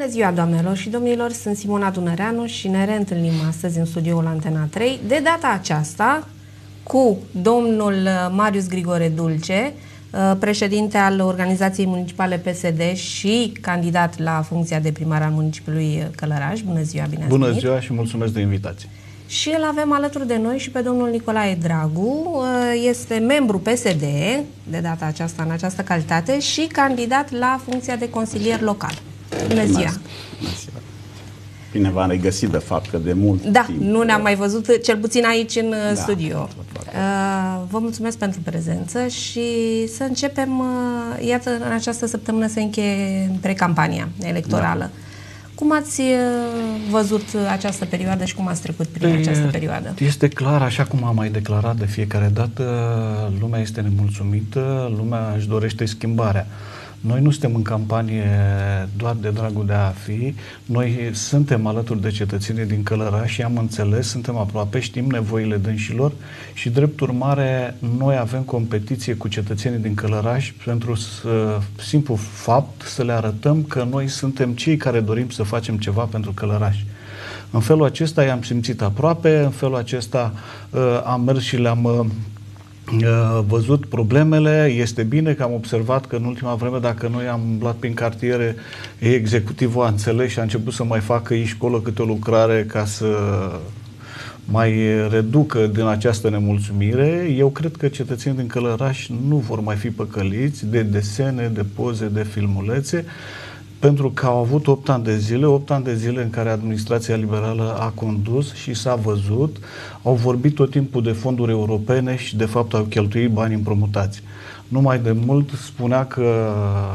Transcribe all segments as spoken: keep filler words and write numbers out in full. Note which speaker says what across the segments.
Speaker 1: Bună ziua, doamnelor și domnilor, sunt Simona Dunăreanu și ne reîntâlnim astăzi în studioul Antena trei, de data aceasta cu domnul Marius Grigore Dulce, președinte al Organizației Municipale P S D și candidat la funcția de primar al municipiului Călăraș. Bună ziua, bine ați
Speaker 2: Bună
Speaker 1: venit.
Speaker 2: ziua și mulțumesc de invitație.
Speaker 1: Și îl avem alături de noi și pe domnul Nicolae Dragu, este membru P S D, de data aceasta în această calitate, și candidat la funcția de consilier local. Bună ziua!
Speaker 3: Bună ziua! Bine v-am regăsit, de fapt, că de mult
Speaker 1: Da,
Speaker 3: timp.
Speaker 1: nu ne-am mai văzut, cel puțin aici în
Speaker 3: da,
Speaker 1: studio. Vă mulțumesc pentru prezență și să începem, iată, în această săptămână se încheie precampania electorală. Da. Cum ați văzut această perioadă și cum ați trecut prin e, această perioadă?
Speaker 2: Este clar, așa cum am mai declarat de fiecare dată, lumea este nemulțumită, lumea își dorește schimbarea. Noi nu suntem în campanie doar de dragul de a fi, noi suntem alături de cetățenii din Călăraș și am înțeles, suntem aproape, știm nevoile dânșilor și, drept urmare, noi avem competiție cu cetățenii din Călăraș pentru să, simplu fapt să le arătăm că noi suntem cei care dorim să facem ceva pentru Călăraș. În felul acesta i-am simțit aproape, în felul acesta uh, am mers și le-am uh, văzut problemele. Este bine că am observat că în ultima vreme, dacă noi am umblat prin cartiere, executivul a înțeles și a început să mai facă aici școlă câte o lucrare ca să mai reducă din această nemulțumire. Eu cred că cetățenii din Călăraș nu vor mai fi păcăliți de desene, de poze, de filmulețe, pentru că au avut opt ani de zile, opt ani de zile în care administrația liberală a condus și s-a văzut, au vorbit tot timpul de fonduri europene și de fapt au cheltuit bani împrumutați. Numai de mult spunea că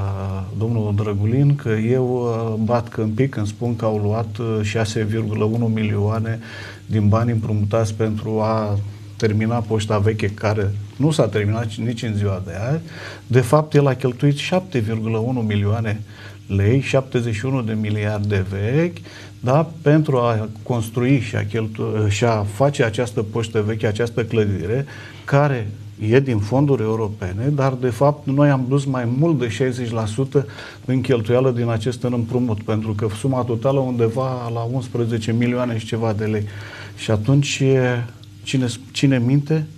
Speaker 2: domnul Drăgulin că eu bat câmpii când spun că au luat șase virgulă unu milioane din bani împrumutați pentru a termina poșta veche, care nu s-a terminat nici în ziua de azi. De fapt, el a cheltuit șapte virgulă unu milioane lei, șaptezeci și unu de miliarde vechi, da, pentru a construi și a, cheltu- și a face această poștă veche, această clădire, care e din fonduri europene, dar de fapt noi am dus mai mult de șaizeci la sută din cheltuială din acest împrumut, pentru că suma totală undeva la unsprezece milioane și ceva de lei. Și atunci cine, cine minte?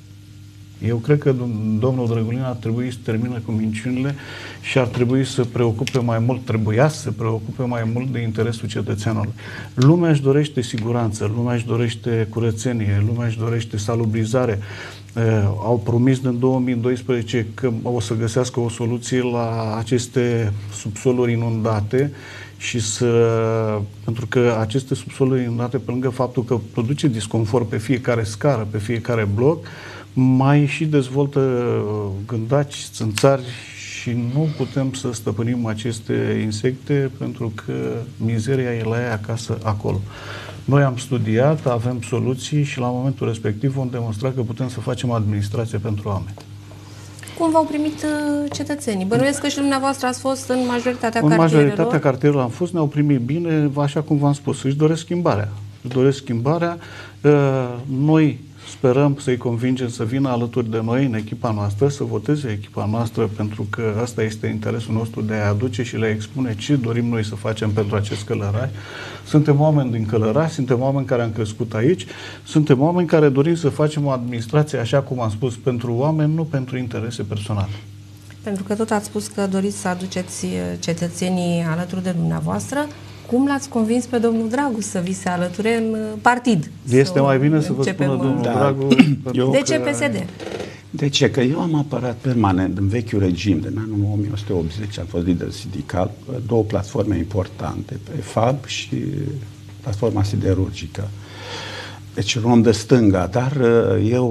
Speaker 2: Eu cred că domnul Drăgulin ar trebui să termine cu minciunile și ar trebui să preocupe mai mult, trebuia să se preocupe mai mult de interesul cetățeanului. Lumea își dorește siguranță, lumea își dorește curățenie, lumea își dorește salubrizare. Uh, au promis în două mii doisprezece că o să găsească o soluție la aceste subsoluri inundate și să, pentru că aceste subsoluri inundate, pe lângă faptul că produce disconfort pe fiecare scară, pe fiecare bloc, mai și dezvoltă gândaci, țânțari și nu putem să stăpânim aceste insecte pentru că mizeria e la ea acasă, acolo. Noi am studiat, avem soluții și la momentul respectiv vom demonstra că putem să facem administrație pentru oameni.
Speaker 1: Cum v-au primit cetățenii? Bănuiesc că și dumneavoastră ați fost în majoritatea
Speaker 2: în
Speaker 1: cartierelor.
Speaker 2: În majoritatea cartierelor am fost, ne-au primit bine, așa cum v-am spus, își doresc schimbarea. Își doresc schimbarea. Noi sperăm să-i convingem să vină alături de noi în echipa noastră, să voteze echipa noastră, pentru că asta este interesul nostru, de a aduce și le expune ce dorim noi să facem pentru acest Călăraș. Suntem oameni din Călăraș, suntem oameni care am crescut aici, suntem oameni care dorim să facem o administrație, așa cum am spus, pentru oameni, nu pentru interese personale.
Speaker 1: Pentru că tot ați spus că doriți să aduceți cetățenii alături de dumneavoastră. Cum l-ați convins pe domnul Dragu să vi se alăture în partid?
Speaker 2: Este mai bine să vă spună domnul da. Dragu.
Speaker 1: De ce P S D?
Speaker 3: De ce? Că eu am apărat permanent în vechiul regim, din anul o mie nouă sute optzeci, am fost lider sindical, două platforme importante, F A B și platforma siderurgică. Deci un om de stânga, dar eu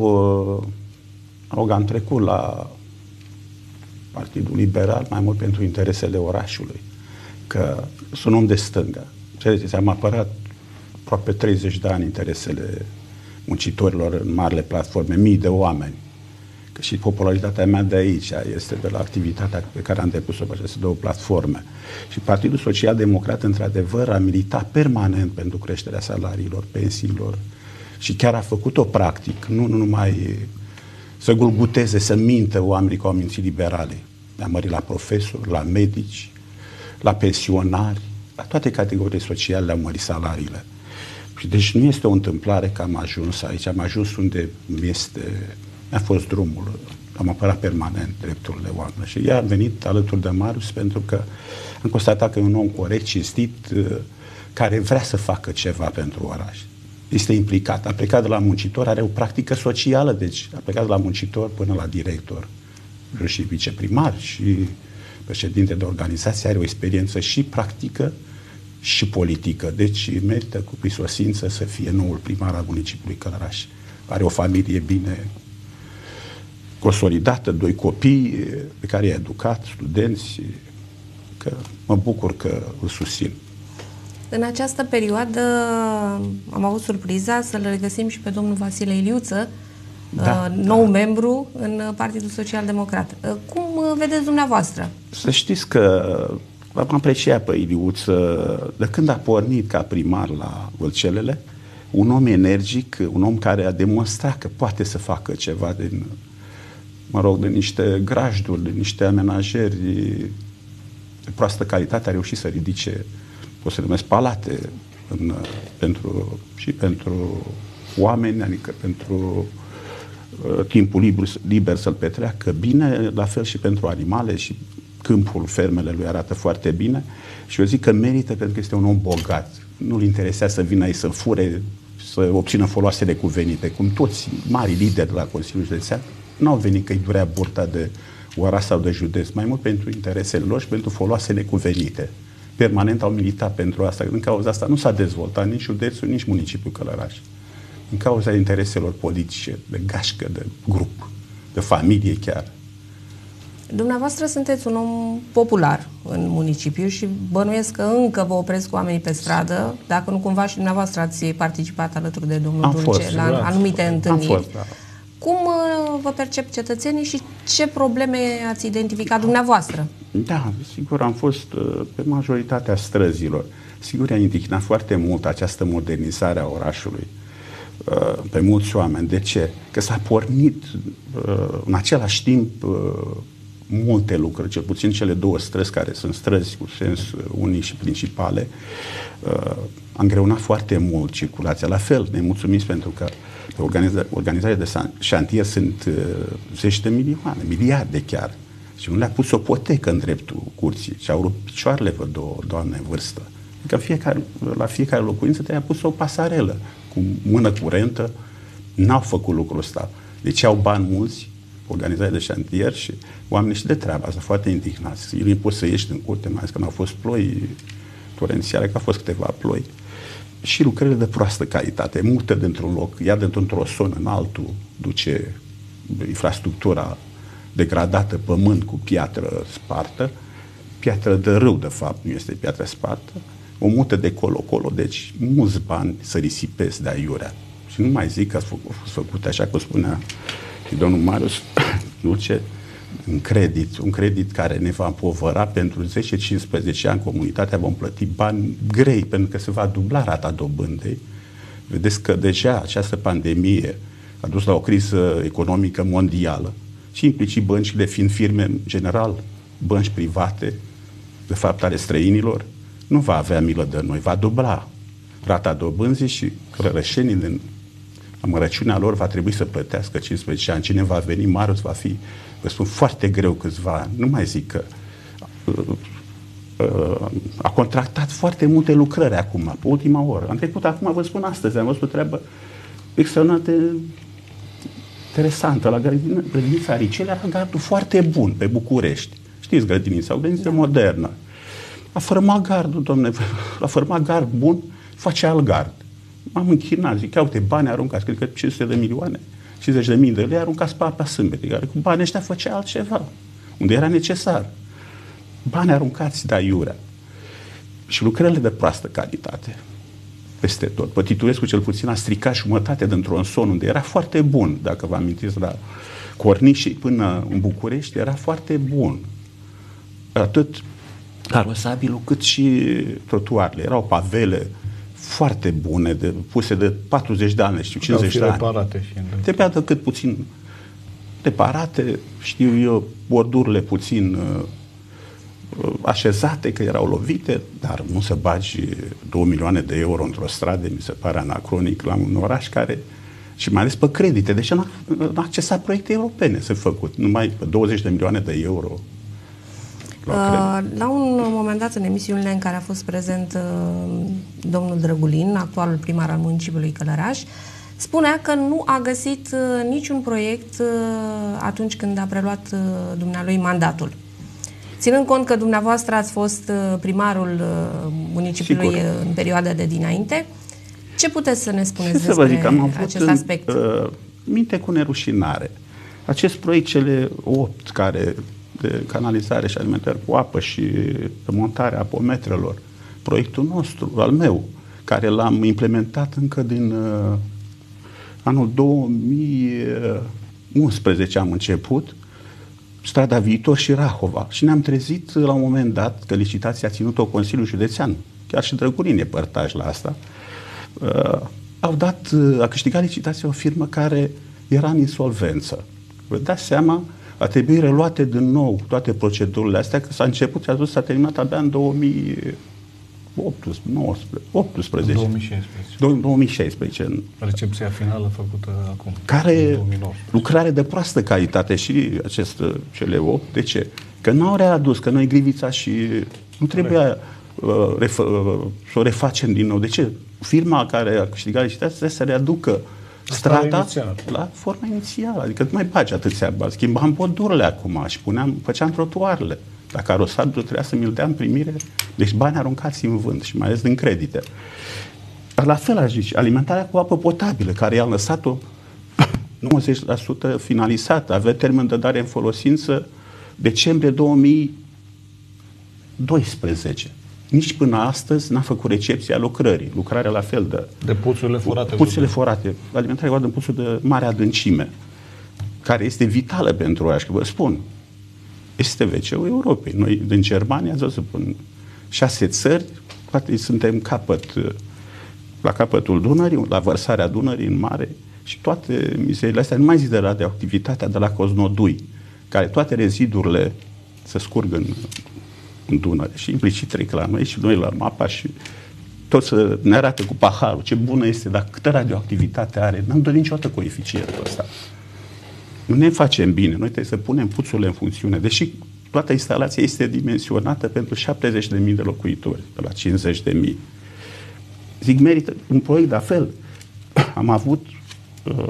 Speaker 3: rog, am trecut la Partidul Liberal mai mult pentru interesele orașului, că sunt om de stânga. Înțelegeți, am apărat aproape treizeci de ani interesele muncitorilor în marile platforme, mii de oameni. Că și popularitatea mea de aici este de la activitatea pe care am depus-o pe aceste două platforme. Și Partidul Social Democrat, într-adevăr, a militat permanent pentru creșterea salariilor, pensiilor și chiar a făcut-o practic, nu, nu numai să gulguteze, să mintă oamenii că au mințit liberale. Ne-a mărit la profesori, la medici, la pensionari, la toate categoriile sociale le-au mărit salariile. Și deci nu este o întâmplare că am ajuns aici, am ajuns unde este, mi-a fost drumul, am apărat permanent drepturile oamenilor. Și ea a venit alături de Marius pentru că am constatat că e un om corect, cinstit, care vrea să facă ceva pentru oraș. Este implicat. A plecat de la muncitor, are o practică socială, deci a plecat de la muncitor până la director și viceprimar și președinte de organizație, are o experiență și practică și politică. Deci merită cu prisosință să fie noul primar al municipiului Călăraș. Are o familie bine consolidată, doi copii pe care i-a educat, studenți, că mă bucur că îl susțin.
Speaker 1: În această perioadă am avut surpriza să-l regăsim și pe domnul Vasile Iliuță, da, nou da. membru în Partidul Social Democrat. Cum vedeți dumneavoastră?
Speaker 3: Să știți că am apreciat pe Iliuță de când a pornit ca primar la Vâlcelele, un om energic, un om care a demonstrat că poate să facă ceva din, mă rog, de niște grajduri, de niște amenajări de proastă calitate, a reușit să ridice, pot să numesc, palate în, pentru, și pentru oameni, adică pentru uh, timpul liber, liber să-l petreacă bine, la fel și pentru animale, și câmpul, fermele lui arată foarte bine și eu zic că merită pentru că este un om bogat. Nu-l interesează să vină aici să fure, să obțină foloasele cuvenite, cum toți mari lideri de la Consiliul Județean nu au venit că-i durea burta de oraș sau de județ, mai mult pentru interesele lor și pentru foloasele cuvenite. Permanent au militat pentru asta. În cauza asta nu s-a dezvoltat nici județul, nici municipiul Călăraș. În cauza intereselor politice, de gașcă, de grup, de familie chiar.
Speaker 1: Dumneavoastră sunteți un om popular în municipiu și bănuiesc că încă vă opresc oamenii pe stradă, dacă nu cumva și dumneavoastră ați participat alături de domnul
Speaker 3: Am
Speaker 1: Dulce
Speaker 3: fost,
Speaker 1: la
Speaker 3: da,
Speaker 1: anumite întâlniri.
Speaker 3: Am fost, da.
Speaker 1: Cum vă percep cetățenii și ce probleme ați identificat dumneavoastră?
Speaker 3: Da, sigur, am fost pe majoritatea străzilor. Sigur, a indignat foarte mult această modernizare a orașului pe mulți oameni. De ce? Că s-a pornit în același timp multe lucruri, cel puțin cele două străzi care sunt străzi cu sens unic și principale, a îngreunat foarte mult circulația. La fel, ne mulțumiți pentru că pe organiza- organizarea de șantier sunt uh, zeci de milioane, miliarde chiar. Și nu le-a pus o potecă în dreptul curții. Și au rupt picioarele, văd, două doamne în vârstă. Adică fiecare, la fiecare locuință te-a pus o pasarelă cu mână curentă. N-au făcut lucrul ăsta. Deci au bani mulți, organizarea de șantier, și oamenii și de treaba asta, foarte indignați. Nu poți să ieși din curte, mai ales că n-au fost ploi torențiale, că au fost câteva ploi. Și lucrările de proastă calitate, mută dintr-un loc, ia dintr-un tronson în altul, duce infrastructura degradată, pământ cu piatră spartă, piatră de râu, de fapt, nu este piatră spartă, o mută de colo-colo, deci mulți bani să risipesc de aiurea. Și nu mai zic că a fost făcut, așa cum spunea și domnul Marius Dulce, un credit, un credit care ne va împovăra pentru zece cincisprezece ani. Comunitatea vom plăti bani grei pentru că se va dubla rata dobândei. Vedeți că deja această pandemie a dus la o criză economică mondială și implicit băncile fiind firme, în general, bănci private, de fapt ale străinilor, nu va avea milă de noi, va dubla rata dobânzii și călărășenii din amărăciunea lor va trebui să plătească cincisprezece ani. Cine va veni, Marius, va fi, vă spun, foarte greu câțiva ani. Nu mai zic că uh, uh, a contractat foarte multe lucrări acum, pe ultima oră. Am trecut acum, vă spun astăzi, am văzut o treabă extraordinar de interesantă la grădinița Aricele, era gardul foarte bun pe București. Știți grădinița, o grădiniță modernă. A fărâmat gardul, domne, a fărâmat gard bun, face alt gard. M-am închinat, zic, uite, bani aruncați, cred că cinci sute de milioane, cincizeci de mii de lei aruncați pe apa sâmbetei, care cu banii ăștia făcea altceva, unde era necesar. Bani aruncați de aiurea. Și lucrările de proastă calitate, peste tot. Pătiturescu cel puțin a stricat jumătate dintr-un son unde era foarte bun, dacă vă amintiți, la Cornișii până în București, era foarte bun. Atât carosabilul cât și trotuarele. Erau pavele foarte bune, de, puse de patruzeci de ani, știu, cincizeci de ani.
Speaker 2: Reparate și
Speaker 3: trebuia de cât puțin reparate, știu eu, bordurile puțin uh, așezate, că erau lovite, dar nu să bagi două milioane de euro într-o stradă, mi se pare anacronic la un oraș care, și mai ales pe credite, deci nu a accesat proiecte europene să făcut, numai pe douăzeci de milioane de euro.
Speaker 1: La, la un moment dat, în emisiunile în care a fost prezent domnul Drăgulin, actualul primar al municipiului Călăraș, spunea că nu a găsit niciun proiect atunci când a preluat dumnealui mandatul. Ținând cont că dumneavoastră ați fost primarul municipiului Sigur. în perioada de dinainte, ce puteți să ne spuneți
Speaker 3: ce
Speaker 1: despre
Speaker 3: să vă zic, am avut
Speaker 1: acest
Speaker 3: în,
Speaker 1: aspect?
Speaker 3: Uh, minte cu nerușinare. Acest proiect, cele opt care de canalizare și alimentare cu apă și montarea apometrelor, proiectul nostru, al meu, care l-am implementat încă din uh, anul două mii unsprezece am început, strada Viitor și Rahova. Și ne-am trezit la un moment dat că licitația a ținut-o Consiliul Județean, chiar și Drăgulin e părtaș la asta, uh, au dat, uh, a câștigat licitația o firmă care era în insolvență. Vă dați seama, a trebuit reluate din nou toate procedurile astea, că s-a început, s-a dus, s-a terminat abia în două mii optsprezece.
Speaker 2: două mii șaisprezece.
Speaker 3: două mii șaisprezece.
Speaker 2: Recepția finală făcută acum.
Speaker 3: Care lucrare de proastă calitate și acest, cele opt. De ce? Că n-au readus, că noi Grivița și nu trebuia uh, ref, uh, să o refacem din nou. De ce? Firma care a câștigat licitația trebuie să readucă strada la forma inițială. Adică nu mai bagi atâția bani. Schimbam podurile acum și puneam, făceam trotuarele. Dacă arosatul trebuia să mi-l dea în primire, deci bani aruncați în vânt și mai ales din credite. Dar la fel aș zice, alimentarea cu apă potabilă, care i-a lăsat-o nouăzeci la sută finalizată, avea termen de dare în folosință decembrie două mii doisprezece. Nici până astăzi n-a făcut recepția lucrării. Lucrarea la fel de...
Speaker 2: De puțurile forate.
Speaker 3: Puțurile forate. Alimentarea cu apă în puțuri de mare adâncime, care este vitală pentru oraș. Că vă spun, este V C-ul Europei. Noi din Germania, ați văzut, în șase țări, poate suntem capăt, la capătul Dunării, la vărsarea Dunării în mare și toate mizerile astea, nu mai zic de radioactivitatea de la Coznodui, care toate rezidurile se scurg în, în Dunăre și implicit trec la noi și noi la mapa și tot ne arată cu paharul ce bună este, dar câtă radioactivitate are. N-am dorit niciodată coeficientul ăsta. Nu ne facem bine. Noi trebuie să punem puțurile în funcțiune. Deși toată instalația este dimensionată pentru șaptezeci de mii de locuitori, de la cincizeci de mii. Zic, merită un proiect de fel. Am avut uh,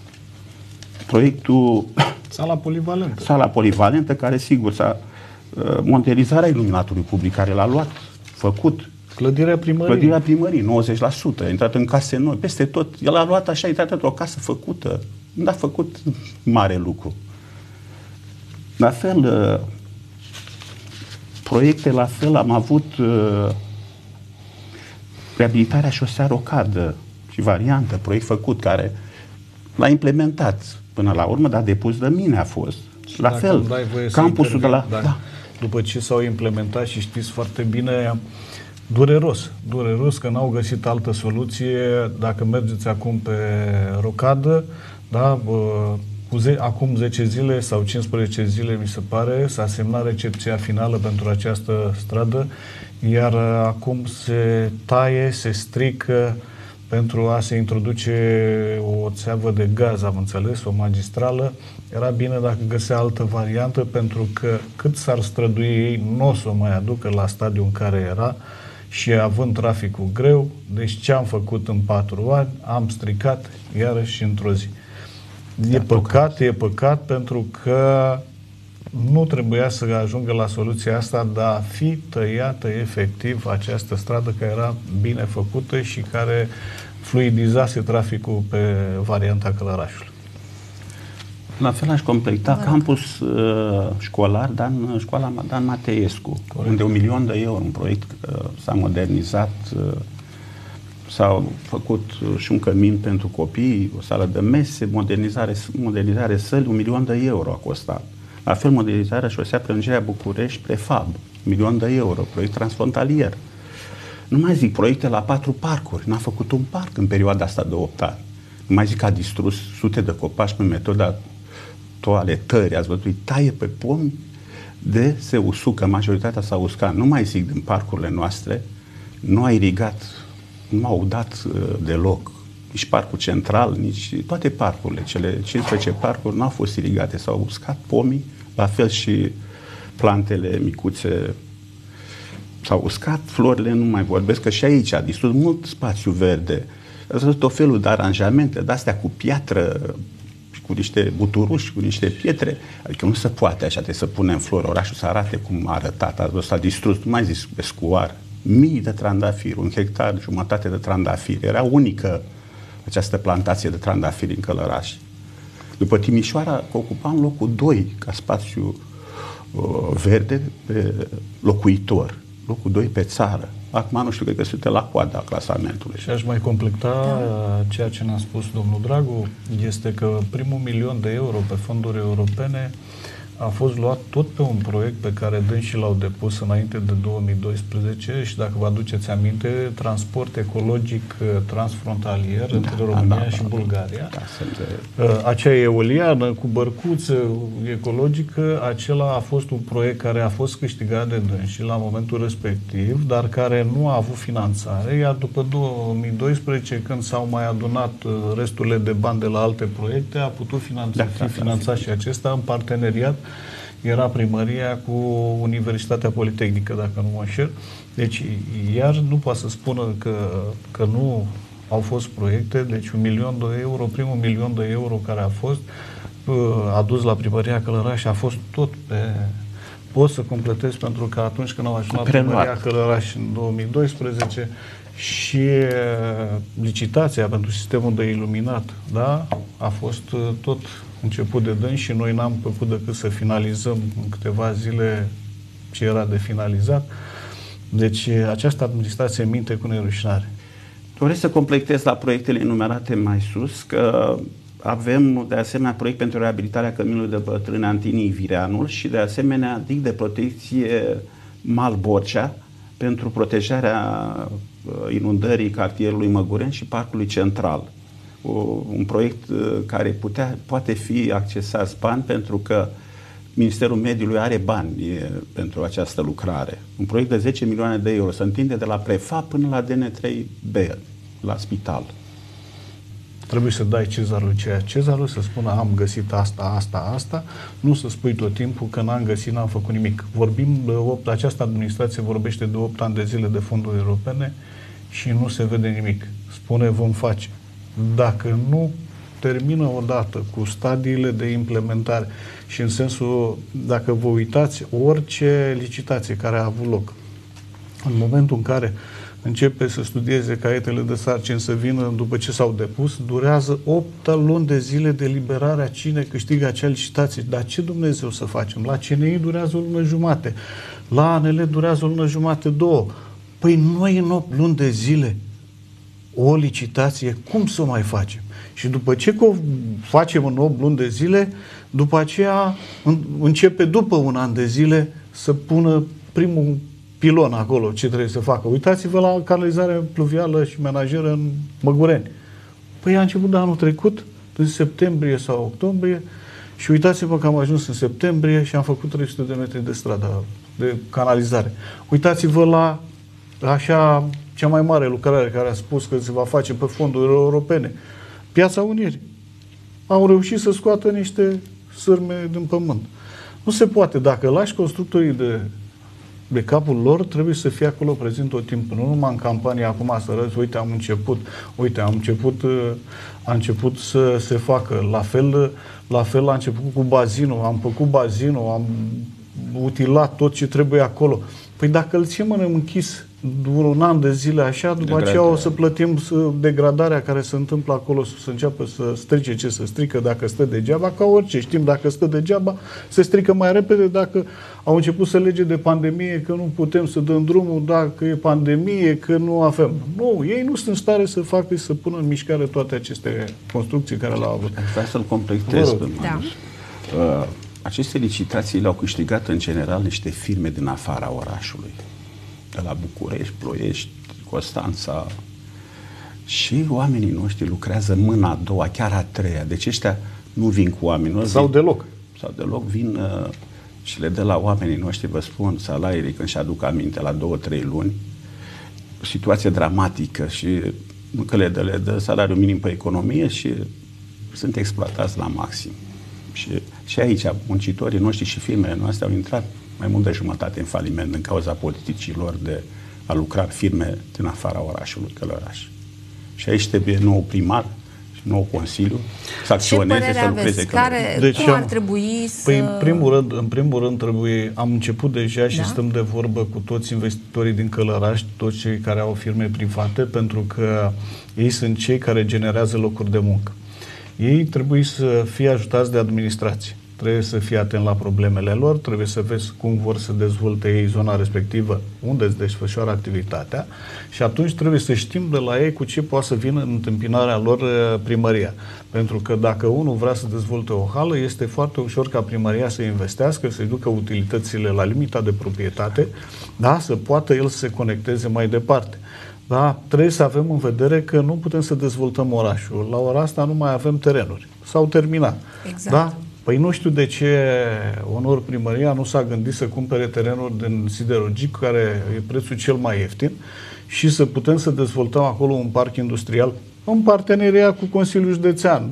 Speaker 3: proiectul
Speaker 2: Sala polivalentă.
Speaker 3: Sala polivalentă, care sigur s-a uh, monterizarea iluminatului public, care l-a luat, făcut.
Speaker 2: Clădirea primării.
Speaker 3: Clădirea primării, nouăzeci la sută. A intrat în case noi, peste tot. El a luat așa, a intrat într-o casă făcută. Nu a făcut mare lucru. La fel, uh, proiecte la fel am avut uh, reabilitarea șosea Rocadă și variantă, proiect făcut, care l-a implementat până la urmă, dar depus de mine a fost. Și la fel, campusul de la... Da.
Speaker 2: După ce s-au implementat și știți foarte bine, dureros, dureros că n-au găsit altă soluție. Dacă mergeți acum pe Rocadă, da, cu ze- acum zece zile sau cincisprezece zile, mi se pare, s-a semnat recepția finală pentru această stradă, iar acum se taie, se strică pentru a se introduce o țeavă de gaz, am înțeles, o magistrală. Era bine dacă găsea altă variantă, pentru că cât s-ar strădui ei, nu o să o mai aducă la stadiul în care era și având traficul greu. Deci ce am făcut în patru ani, am stricat iarăși într-o zi. E păcat, e păcat, pentru că nu trebuia să ajungă la soluția asta, dar a fi tăiată efectiv această stradă care era bine făcută și care fluidizase traficul pe varianta Călărașului.
Speaker 3: La fel aș completa da. campus uh, școlar Dan, școala Dan Mateescu, Corect. unde un milion de euro, un proiect uh, s-a modernizat, uh, s-au făcut uh, și un cămin pentru copii, o sală de mese, modernizare, modernizare săli, un milion de euro a costat. La fel, modernizarea șosea Prelungirea București, prefab, un milion de euro, proiect transfrontalier. Nu mai zic proiecte la patru parcuri, n-a făcut un parc în perioada asta de opt ani. Nu mai zic că a distrus sute de copaci pe metoda toaletării, ați văzut, îi taie pe pomi, de se usucă, majoritatea s-a uscat, nu mai zic din parcurile noastre, nu a irigat, nu au dat uh, deloc, nici parcul central, nici toate parcurile, cele cincisprezece parcuri nu au fost irigate, s-au uscat pomii, la fel și plantele micuțe s-au uscat, florile nu mai vorbesc, că și aici a distrus mult spațiu verde, tot felul de aranjamente, de-astea cu piatră, cu niște buturuși, cu niște pietre, adică nu se poate așa, trebuie să punem flori, orașul să arate cum a arătat, s-a distrus, nu mai zis escuar, mii de trandafiri, un hectar, jumătate de trandafiri, era unică această plantație de trandafiri în Călăraș. După Timișoara, ocupam locul doi ca spațiu uh, verde pe locuitor, locul doi pe țară. Acum nu știu, cred că suntem la coada clasamentului.
Speaker 2: Și aș mai completa da. ceea ce ne-a spus domnul Dragu, este că primul milion de euro pe fonduri europene a fost luat tot pe un proiect pe care dânsii l-au depus înainte de două mii doisprezece și, dacă vă aduceți aminte, transport ecologic transfrontalier da, între România da, și da, Bulgaria. Da, da, acea eoliană cu bărcuță ecologică, acela a fost un proiect care a fost câștigat de dânsii la momentul respectiv, dar care nu a avut finanțare, iar după două mii doisprezece, când s-au mai adunat resturile de bani de la alte proiecte, a putut finanța, da, fi da, finanțat da, și acesta în parteneriat. Era primăria cu Universitatea Politehnică, dacă nu mă înșel. Deci, iar nu poate să spună că, că nu au fost proiecte, deci un milion de euro, primul milion de euro care a fost adus la primăria Călăraș a fost tot pe... Pot să completez, pentru că atunci când au ajuns la primăria Călăraș în două mii doisprezece și licitația pentru sistemul de iluminat, da, a fost tot început de dâns și noi n-am făcut decât să finalizăm în câteva zile ce era de finalizat. Deci această administrație minte cu nerușinare.
Speaker 3: Doresc să completez la proiectele enumerate mai sus că avem de asemenea proiect pentru reabilitarea căminului de bătrâni Antinii Vireanul și de asemenea dig de protecție Mal-Borcea pentru protejarea inundării cartierului Măgureni și Parcului Central. Un proiect care putea, poate fi accesat bani pentru că Ministerul Mediului are bani pentru această lucrare. Un proiect de zece milioane de euro se întinde de la Prefab până la D N trei B, la spital.
Speaker 2: Trebuie să dai cezarul ceea cezarul, să spună am găsit asta, asta, asta, nu să spui tot timpul că n-am găsit, n-am făcut nimic. Vorbim de opt, această administrație vorbește de opt ani de zile de fonduri europene și nu se vede nimic. Spune vom face. Dacă nu termină odată cu stadiile de implementare și în sensul, dacă vă uitați, orice licitație care a avut loc, în momentul în care începe să studieze caietele de sarcini, să vină după ce s-au depus, durează opt luni de zile de liberare a cine câștigă acea licitație. Dar ce Dumnezeu să facem? La C N I durează o lună jumate, la A N L durează o lună jumate, două. Păi noi în opt luni de zile o licitație, cum să o mai facem? Și după ce o facem în opt luni de zile, după aceea începe după un an de zile să pună primul pilon acolo, ce trebuie să facă. Uitați-vă la canalizarea pluvială și menajeră în Măgureni. Păi a început de anul trecut, în septembrie sau octombrie, și uitați-vă că am ajuns în septembrie și am făcut trei sute de metri de stradă, de canalizare. Uitați-vă la așa cea mai mare lucrare care a spus că se va face pe fonduri europene. Piața Unirii. Au reușit să scoată niște sârme din pământ. Nu se poate. Dacă lași constructorii de, de capul lor, trebuie să fie acolo prezent tot timpul. Nu numai în campanie acum să arăți, uite, am început, uite, am început, a început să se facă. La fel, la fel a început cu bazinul. Am făcut bazinul, am utilat tot ce trebuie acolo. Păi dacă îl ținem închis un an de zile așa, după Degradare. aceea o să plătim degradarea care se întâmplă acolo, să înceapă să strice ce să strică dacă stă degeaba, ca orice. Știm, dacă stă degeaba, se strică mai repede dacă au început să lege de pandemie, că nu putem să dăm drumul, dacă e pandemie, că nu avem. Nu, ei nu sunt în stare să facă, să pună în mișcare toate aceste construcții care le-au avut.
Speaker 3: Vreau să-l completez pe
Speaker 1: da.
Speaker 3: uh, Aceste licitații le-au câștigat în general niște firme din afara orașului. De la București, Ploiești, Constanța. Și oamenii noștri lucrează mâna a doua, chiar a treia. Deci ăștia nu vin cu oamenii.
Speaker 2: Sau
Speaker 3: vin,
Speaker 2: deloc.
Speaker 3: Sau deloc vin uh, și le dă la oamenii noștri, vă spun, salarii, când și aduc aminte, la două, trei luni, situație dramatică și că le dă, le dă salariul minim pe economie și sunt exploatați la maxim. Și, și aici muncitorii noștri și firmele noastre au intrat mai mult de jumătate în faliment din cauza politicilor de a lucra firme din afara orașului Călăraș. Și aici trebuie nou primar și nou consiliu să acționeze, să lucreze.
Speaker 1: Care, deci, cum ar trebui să...
Speaker 2: Păi, în primul rând, în primul rând trebuie, am început deja și da? stăm de vorbă cu toți investitorii din Călăraș, toți cei care au firme private, pentru că ei sunt cei care generează locuri de muncă. Ei trebuie să fie ajutați de administrație. Trebuie să fie atent la problemele lor, trebuie să vezi cum vor să dezvolte ei zona respectivă, unde îți desfășoară activitatea și atunci trebuie să știm de la ei cu ce poate să vină în întâmpinarea lor primăria. Pentru că dacă unul vrea să dezvolte o hală, este foarte ușor ca primăria să investească, să-i ducă utilitățile la limita de proprietate, da? Să poată el să se conecteze mai departe. Da? Trebuie să avem în vedere că nu putem să dezvoltăm orașul. La ora asta nu mai avem terenuri. S-au terminat.
Speaker 1: Exact.
Speaker 2: Da? Păi nu știu de ce Onor Primăria nu s-a gândit să cumpere terenuri din Siderurgic, care e prețul cel mai ieftin, și să putem să dezvoltăm acolo un parc industrial în parteneria cu Consiliul Județean,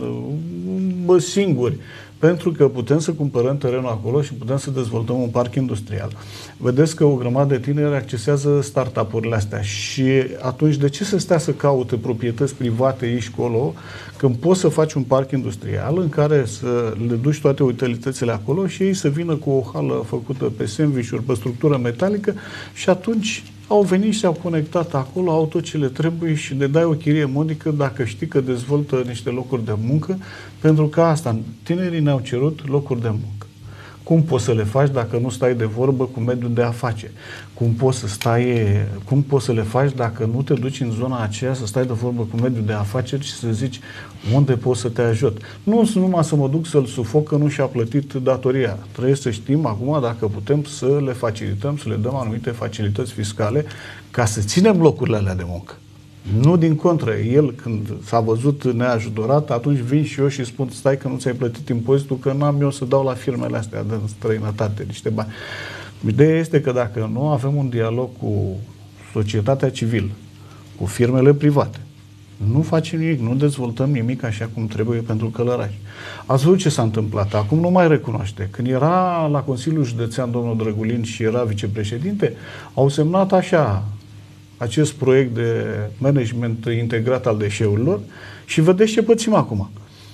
Speaker 2: bă, singuri, pentru că putem să cumpărăm terenul acolo și putem să dezvoltăm un parc industrial. Vedeți că o grămadă de tineri accesează startup-urile astea și atunci de ce să stea să caute proprietăți private aici acolo când poți să faci un parc industrial în care să le duci toate utilitățile acolo și ei să vină cu o hală făcută pe sandwich-uri, pe structură metalică și atunci au venit și s-au conectat acolo, au tot ce le trebuie și le dai o chirie modică dacă știi că dezvoltă niște locuri de muncă, pentru că asta, tinerii ne-au cerut locuri de muncă. Cum poți să le faci dacă nu stai de vorbă cu mediul de afaceri? Cum poți să stai, cum poți să le faci dacă nu te duci în zona aceea să stai de vorbă cu mediul de afaceri și să zici unde poți să te ajut? Nu numai să mă duc să-l sufoc că nu și-a plătit datoria. Trebuie să știm acum dacă putem să le facilităm, să le dăm anumite facilități fiscale ca să ținem locurile alea de muncă. Nu din contră. El, când s-a văzut neajutorat, atunci vin și eu și spun, stai că nu ți-ai plătit impozitul, că n-am eu să dau la firmele astea din străinătate niște bani. Ideea este că dacă nu avem un dialog cu societatea civilă, cu firmele private, nu facem nimic, nu dezvoltăm nimic așa cum trebuie pentru Călăraș. Ați văzut ce s-a întâmplat? Acum nu mai recunoaște. Când era la Consiliul Județean domnul Drăgulin și era vicepreședinte, au semnat așa acest proiect de management integrat al deșeurilor și vedeți ce pățim acum.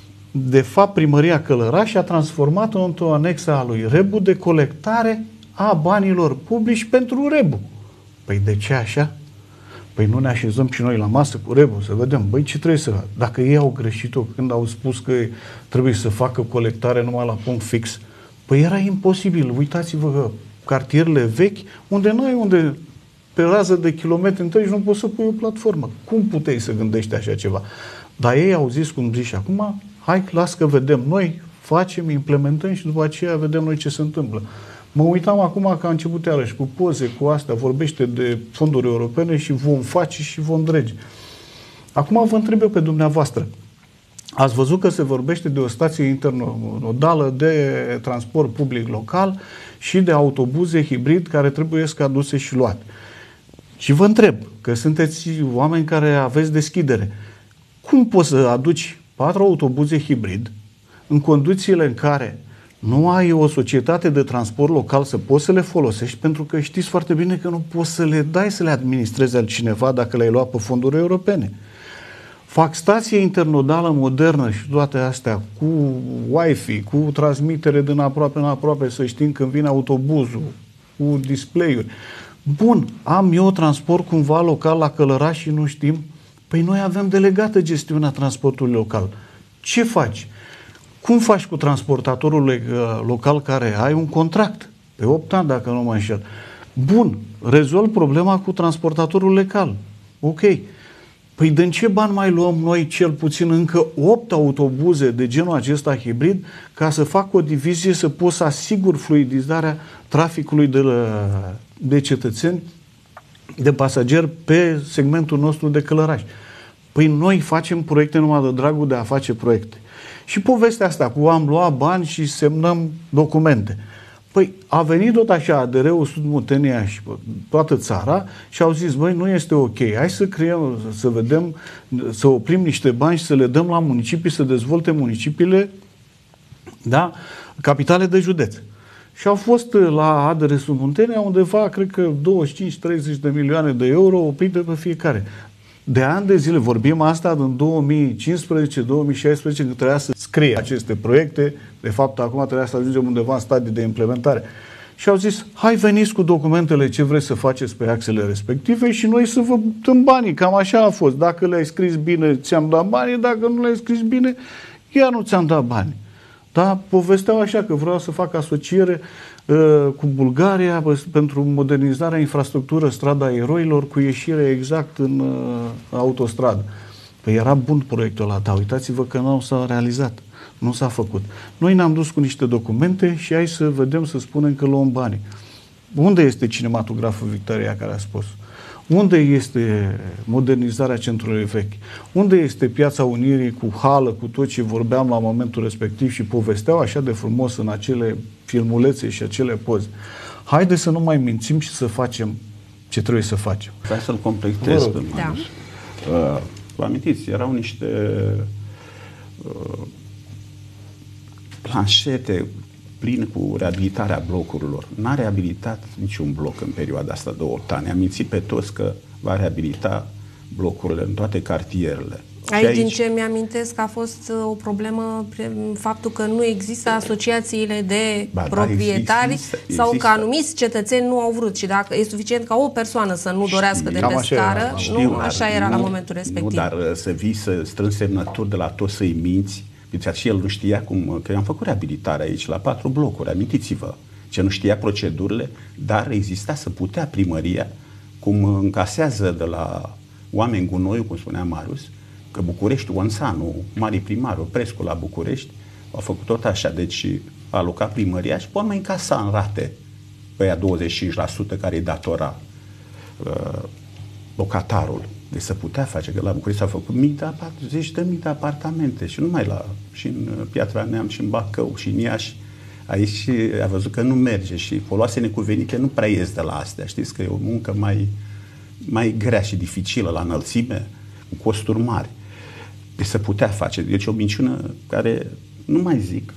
Speaker 2: De fapt, Primăria Călăraș a transformat-o într-o anexă a lui Rebu de colectare a banilor publici pentru Rebu. Păi de ce așa? Păi nu ne așezăm și noi la masă cu Rebu să vedem, băi, ce trebuie să fac? Dacă ei au greșit-o când au spus că trebuie să facă colectare numai la punct fix, păi era imposibil. Uitați-vă că cartierele vechi, unde noi, unde pe rază de kilometri întregi nu poți să pui o platformă. Cum puteai să gândești așa ceva? Dar ei au zis, cum zici acum, hai, las că vedem noi, facem, implementăm și după aceea vedem noi ce se întâmplă. Mă uitam acum că a început iarăși cu poze, cu astea, vorbește de fonduri europene și vom face și vom drege. Acum vă întreb eu pe dumneavoastră. Ați văzut că se vorbește de o stație intermodală de transport public local și de autobuze hibrid care trebuie să aduse și luate. Și vă întreb, că sunteți oameni care aveți deschidere, cum poți să aduci patru autobuze hibrid în condițiile în care nu ai o societate de transport local să poți să le folosești, pentru că știți foarte bine că nu poți să le dai să le administreze altcineva dacă le-ai luat pe fonduri europene. Fac stație intermodală modernă și toate astea cu Wi-Fi, cu transmitere din aproape în aproape, să știm când vine autobuzul, cu display-uri. Bun, am eu transport cumva local la Călăraș și nu știm? Păi noi avem delegată gestiunea transportului local. Ce faci? Cum faci cu transportatorul local care ai un contract? Pe opt ani, dacă nu mă înșel. Bun, rezolv problema cu transportatorul local. Ok. Păi din ce bani mai luăm noi cel puțin încă opt autobuze de genul acesta hibrid ca să fac o divizie să pot să asigur fluidizarea traficului de, de cetățeni, de pasageri pe segmentul nostru de Călăraș? Păi noi facem proiecte numai de dragul de a face proiecte. Și povestea asta cu am luat bani și semnăm documente. Păi a venit tot așa A D R-ul Sud-Muntenia și toată țara și au zis, băi, nu este ok, hai să creăm, să vedem, să oprim niște bani și să le dăm la municipii, să dezvolte municipiile, da, capitale de județ. Și au fost la A D R Sud-Muntenia undeva, cred că douăzeci și cinci treizeci de milioane de euro oprite pe fiecare. De ani de zile vorbim asta din două mii cincisprezece două mii șaisprezece, când trebuia să scrie aceste proiecte. De fapt, acum trebuia să ajungem undeva în stadii de implementare. Și au zis, hai veniți cu documentele ce vreți să faceți pe axele respective și noi să vă dăm banii. Cam așa a fost. Dacă le-ai scris bine, ți-am dat banii. Dacă nu le-ai scris bine, chiar nu ți-am dat bani. Da? Povesteau așa că vreau să fac asociere uh, cu Bulgaria pentru modernizarea infrastructură Strada Eroilor cu ieșire exact în uh, autostradă. Păi era bun proiectul ăla, dar uitați-vă că nu s-a realizat. Nu s-a făcut. Noi ne-am dus cu niște documente și hai să vedem, să spunem că luăm banii. Unde este cinematograful Victoria care a spus? Unde este modernizarea centrului vechi? Unde este Piața Unirii cu hală, cu tot ce vorbeam la momentul respectiv și povesteau așa de frumos în acele filmulețe și acele poze? Haideți să nu mai mințim și să facem ce trebuie să facem.
Speaker 3: Vreau să-l completez pe
Speaker 1: Da.
Speaker 3: Marius. Uh, vă amintiți, erau niște uh, planșete pline cu reabilitarea blocurilor. N-a reabilitat niciun bloc în perioada asta de opt ani. Am mințit pe toți că va reabilita blocurile în toate cartierele.
Speaker 1: Aici,
Speaker 3: aici
Speaker 1: din ce mi-amintesc, a fost o problemă faptul că nu există asociațiile de
Speaker 3: ba,
Speaker 1: proprietari
Speaker 3: da, există,
Speaker 1: sau
Speaker 3: există.
Speaker 1: că anumiți cetățeni nu au vrut. Și dacă e suficient ca o persoană să nu dorească
Speaker 3: Știu,
Speaker 1: de
Speaker 2: cam
Speaker 1: pe
Speaker 2: așa era,
Speaker 1: scară,
Speaker 2: știu,
Speaker 1: nu,
Speaker 3: dar
Speaker 1: așa era
Speaker 3: nu,
Speaker 1: la momentul respectiv.
Speaker 3: Nu, dar să vii să strângi semnături de la toți să-i minți. Deci și el nu știa cum, că am făcut reabilitarea aici la patru blocuri, amintiți-vă, ce nu știa procedurile, dar exista să putea primăria, cum încasează de la oameni gunoiul, cum spunea Marius, că București, Onțanu, mari primarul, Prescu la București, au făcut tot așa, deci a alocat primăria și până mai încasa în rate pe aia douăzeci și cinci la sută care îi datora uh, locatarul. Deci să putea face, că la București s-au făcut mii de apart- zeci de mii de apartamente și nu numai la, și în Piatra Neamț, și în Bacău, și în Iași. Aici a văzut că nu merge și foloase necuvenite nu prea ies de la astea. Știți că e o muncă mai, mai grea și dificilă la înălțime, cu costuri mari. Deci să putea face. Deci o minciună care, nu mai zic,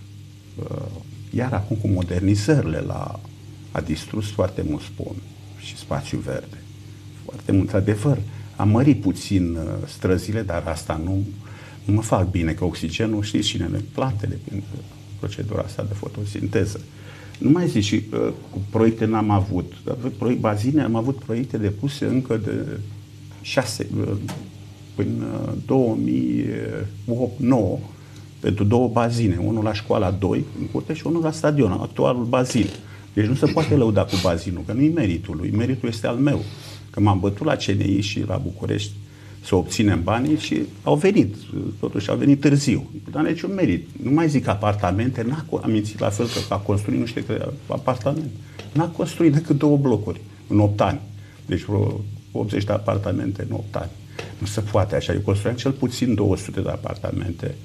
Speaker 3: iar acum cu modernizările la, a distrus foarte mult spon și spațiu verde. Foarte mult, adevăr. Am mărit puțin uh, străzile, dar asta nu, nu mă fac bine, că oxigenul, știți cine le plantele prin procedura asta de fotosinteză. Nu mai zic, și uh, cu proiecte n-am avut. Proiect bazine, am avut proiecte depuse încă de șase, uh, până uh, două mii opt nouă, pentru două bazine, unul la școala doi, în curte, și unul la stadion, actualul bazin. Deci nu se poate lăuda cu bazinul, că nu-i meritul lui, meritul este al meu. Că m-am bătut la C N I și la București să obținem banii și au venit, totuși au venit târziu. Dar niciun merit. Nu mai zic apartamente, n-a, am mințit la fel că a construit nu știu câte apartamente. N-a construit decât două blocuri în opt ani. Deci vreo optzeci de apartamente în opt ani. Nu se poate așa. Eu construiam cel puțin două sute de apartamente.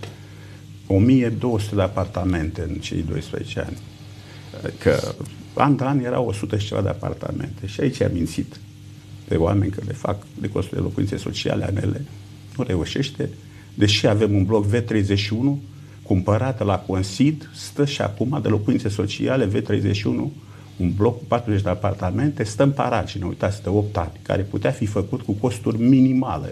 Speaker 3: o mie două sute de apartamente în cei doisprezece ani. Că an de an erau o sută și ceva de apartamente. Și aici am mințit pe oameni că le fac, le construie locuințe sociale, anele, nu reușește. Deși avem un bloc V treizeci și unu cumpărat la Consid, stă și acum de locuințe sociale V treizeci și unu, un bloc cu patruzeci de apartamente, stă în Paragine, uitați, de opt ani, care putea fi făcut cu costuri minimale.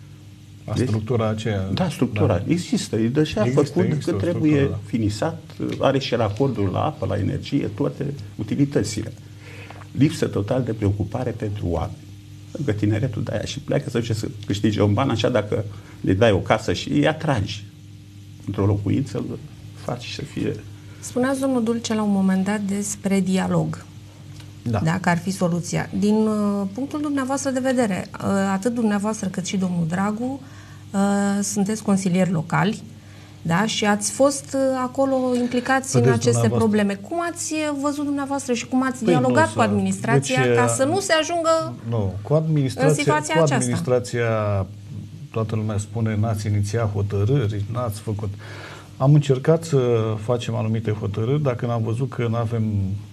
Speaker 2: La structura aceea.
Speaker 3: Da, structura. Da. Există. E deja există, făcut există, cât trebuie da. finisat. Are și racordul la apă, la energie, toate utilitățile. Lipsă total de preocupare pentru oameni. Că tineretul de aia și pleacă să duce să câștige un ban, așa dacă le dai o casă și îi atragi într-o locuință, îl faci să fie...
Speaker 1: Spuneați, domnul Dulce, la un moment dat despre dialog.
Speaker 2: Da.
Speaker 1: Dacă ar fi soluția. Din uh, punctul dumneavoastră de vedere, uh, atât dumneavoastră cât și domnul Dragu uh, sunteți consilieri locali, da? Și ați fost uh, acolo implicați Vedeți în aceste probleme. Cum ați văzut dumneavoastră și cum ați păi dialogat nu, cu administrația deci, ca să nu se ajungă
Speaker 2: nu, cu administrația,
Speaker 1: în situația
Speaker 2: cu
Speaker 1: aceasta?
Speaker 2: administrația, toată lumea spune, n-ați inițiat hotărâri, n-ați făcut... Am încercat să facem anumite hotărâri, dacă n-am văzut că n-avem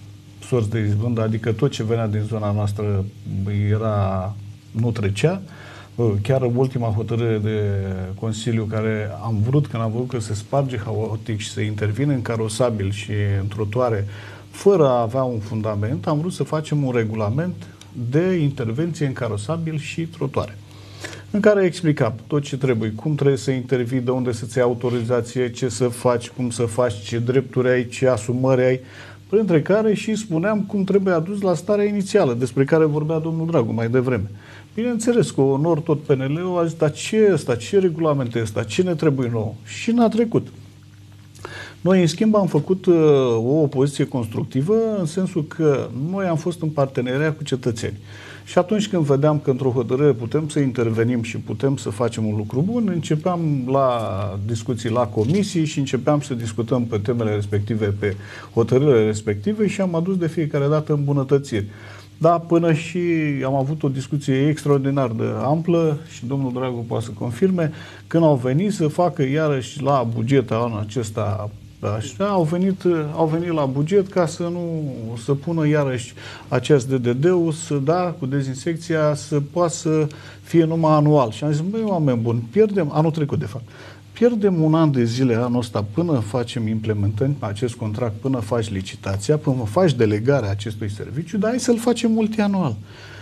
Speaker 2: sorți de izbândă, adică tot ce venea din zona noastră era, nu trecea. Chiar ultima hotărâre de Consiliu care am vrut, când am văzut că se sparge haotic și se intervine în carosabil și în trotuare fără a avea un fundament, am vrut să facem un regulament de intervenție în carosabil și trotuare, în care explicam tot ce trebuie, cum trebuie să intervii, de unde să-ți iei autorizație, ce să faci, cum să faci, ce drepturi ai, ce asumări ai, printre care și spuneam cum trebuie adus la starea inițială, despre care vorbea domnul Dragu mai devreme. Bineînțeles, cu onor tot P N L-ul a zis, dar ce e ăsta, ce regulament e ăsta, ce ne trebuie nouă? Și n-a trecut. Noi, în schimb, am făcut uh, o opoziție constructivă, în sensul că noi am fost în parteneria cu cetățeni. Și atunci când vedeam că într-o hotărâre putem să intervenim și putem să facem un lucru bun, începeam la discuții la comisii și începeam să discutăm pe temele respective, pe hotărârile respective și am adus de fiecare dată îmbunătățiri. Da, până și am avut o discuție extraordinar de amplă și domnul Dragu poate să confirme, când au venit să facă iarăși la buget anul acesta, așa, au venit, au venit la buget ca să nu să pună iarăși acest D D D-ul, să da, cu dezinsecția, să poată să fie numai anual. Și am zis, băi, oameni buni, pierdem, anul trecut de fapt, pierdem un an de zile anul ăsta până facem implementări pe acest contract, până faci licitația, până faci delegarea acestui serviciu, dar hai să-l facem multianual.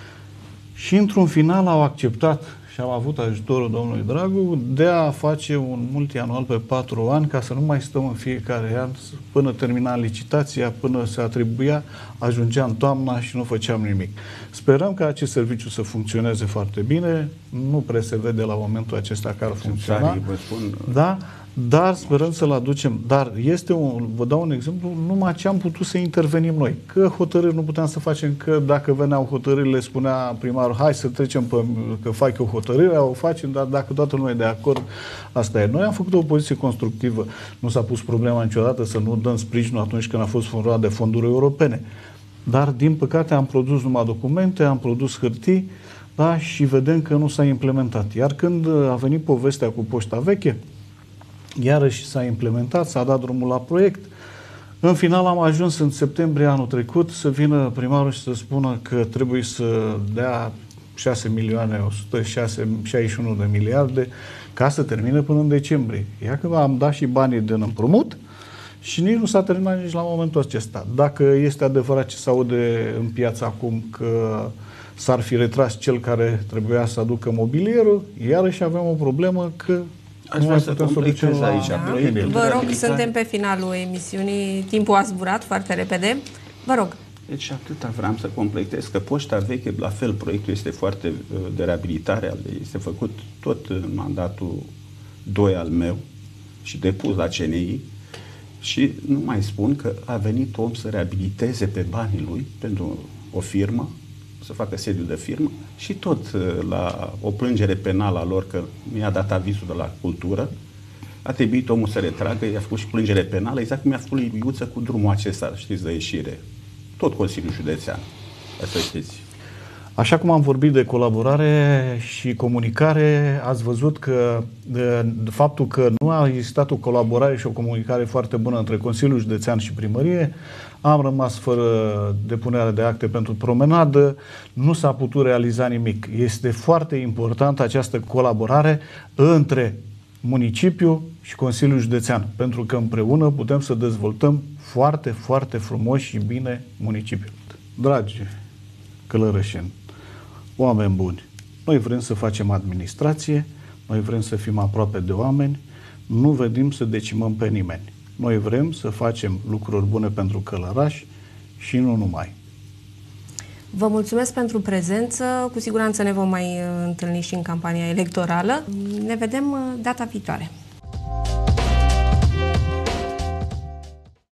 Speaker 2: Și într-un final au acceptat și am avut ajutorul domnului Dragu de a face un multianual pe patru ani ca să nu mai stăm în fiecare an până termina licitația, până se atribuia, ajungea în toamna și nu făceam nimic. Sperăm ca acest serviciu să funcționeze foarte bine, nu prea se vede la momentul acesta că ar funcționa, da? Dar sperăm să-l aducem. Dar este un, vă dau un exemplu, numai ce am putut să intervenim noi. Că hotărâri nu puteam să facem, că dacă veneau hotărârile, spunea primarul, hai să trecem pe, că fac eu hotărârea, o facem, dar dacă toată lumea e de acord, asta e. Noi am făcut o poziție constructivă. Nu s-a pus problema niciodată să nu dăm sprijinul atunci când a fost vorba de fonduri europene. Dar, din păcate, am produs numai documente, am produs hârtii, da, și vedem că nu s-a implementat. Iar când a venit povestea cu poșta veche, iarăși s-a implementat, s-a dat drumul la proiect. În final am ajuns în septembrie anul trecut să vină primarul și să spună că trebuie să dea șase milioane o sută șaizeci și unu de miliarde ca să termine până în decembrie. Ia că am dat și banii din împrumut și nici nu s-a terminat nici la momentul acesta. Dacă este adevărat ce se aude în piață acum că s-ar fi retras cel care trebuia să aducă mobilierul, iarăși avem o problemă că
Speaker 3: Aș vrea să completez aici.
Speaker 1: Da. Vă rog, suntem pe finalul emisiunii, timpul a zburat foarte repede. Vă rog.
Speaker 3: Deci atâta vreau să completez, că poșta veche, la fel, proiectul este foarte de reabilitare, este făcut tot în mandatul doi al meu și depus la C N I și nu mai spun că a venit om să reabiliteze pe banii lui pentru o firmă, să facă sediu de firmă și tot la o plângere penală a lor că nu i-a dat avizul de la cultură, a trebuit omul să retragă, i-a făcut și plângere penală, exact cum i-a făcut lui Iuță cu drumul acesta, știți, de ieșire. Tot Consiliul Județean, să știți.
Speaker 2: Așa cum am vorbit de colaborare și comunicare, ați văzut că de, de faptul că nu a existat o colaborare și o comunicare foarte bună între Consiliul Județean și Primărie, am rămas fără depunerea de acte pentru promenadă, nu s-a putut realiza nimic. Este foarte importantă această colaborare între municipiu și Consiliul Județean, pentru că împreună putem să dezvoltăm foarte, foarte frumos și bine municipiul. Dragi călărășeni, oameni buni, noi vrem să facem administrație, noi vrem să fim aproape de oameni, nu vedem să decimăm pe nimeni. Noi vrem să facem lucruri bune pentru călărași și nu numai.
Speaker 1: Vă mulțumesc pentru prezență, cu siguranță ne vom mai întâlni și în campania electorală. Ne vedem data viitoare.